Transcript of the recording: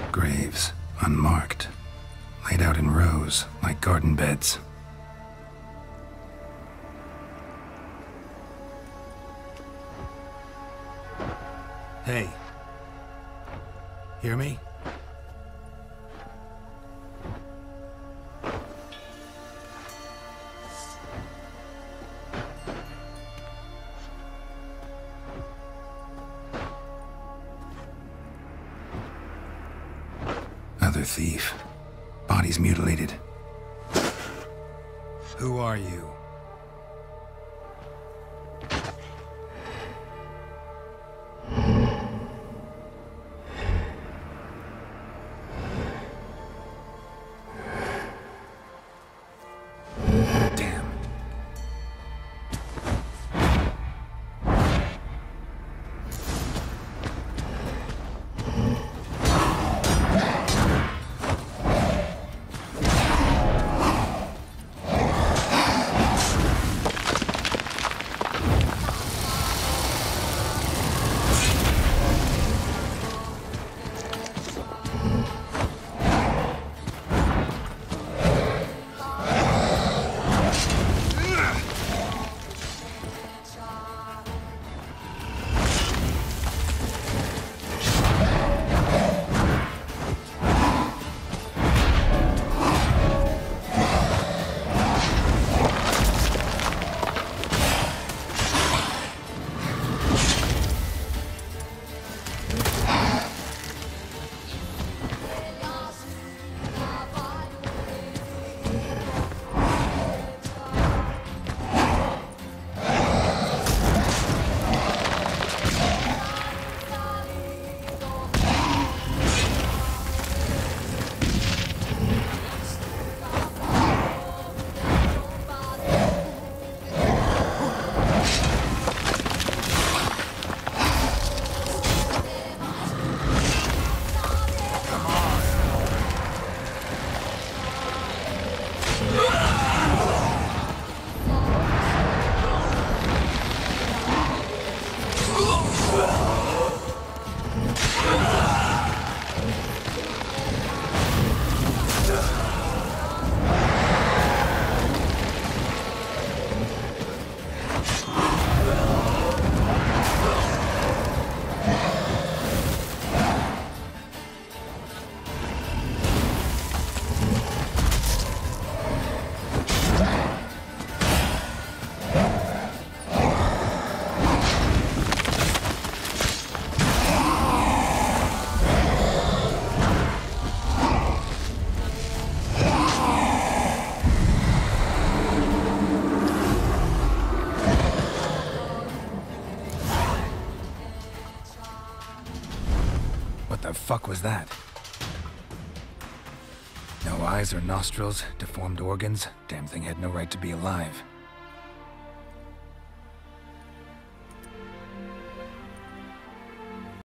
Graves, unmarked, laid out in rows like garden beds. Hey. Hear me? Other thief. Bodies mutilated. Who are you? Damn. What the fuck was that? No eyes or nostrils, deformed organs. Damn thing had no right to be alive.